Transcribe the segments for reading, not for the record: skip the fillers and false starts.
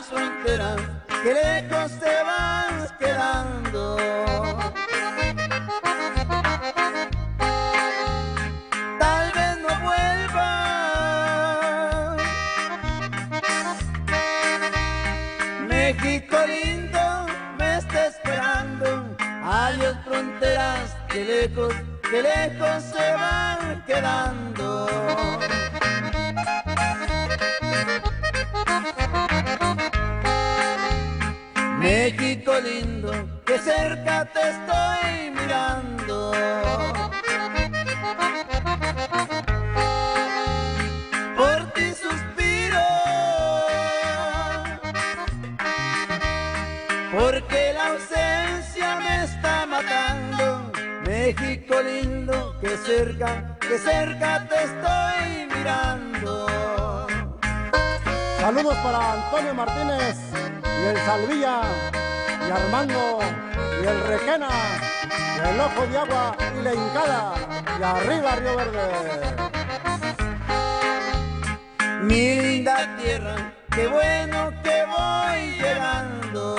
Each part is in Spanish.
Adiós fronteras, que lejos te vas quedando. Tal vez no vuelvas, México lindo me está esperando. Adiós fronteras, que lejos se van quedando. México lindo, que cerca te estoy mirando. Por ti suspiro, porque la ausencia me está matando. México lindo, que cerca te estoy mirando. Saludos para Antonio Martínez y el Salvilla y Armando y el Requena y el Ojo de Agua y la Hincada y arriba Río Verde. Mi linda tierra, qué bueno que voy llegando.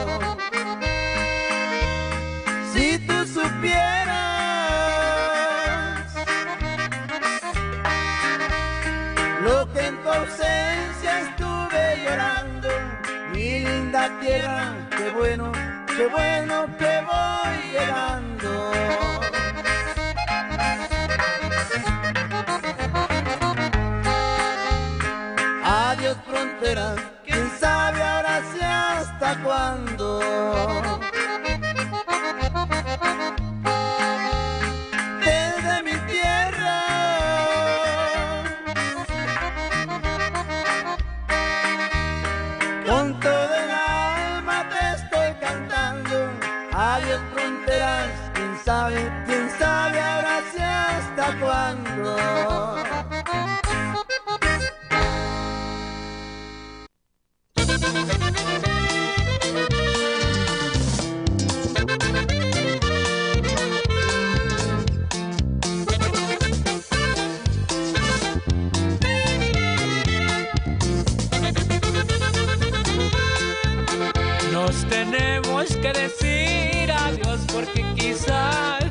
Si tú supieras lo que en tu ausencia estuve llorando, mi linda tierra, qué bueno que voy llegando. Adiós fronteras, quién sabe ahora si hasta cuándo. Desde mi tierra con todo el alma te estoy cantando. Adiós fronteras, quién sabe ahora si hasta cuándo. Nos tenemos que decir adiós porque quizás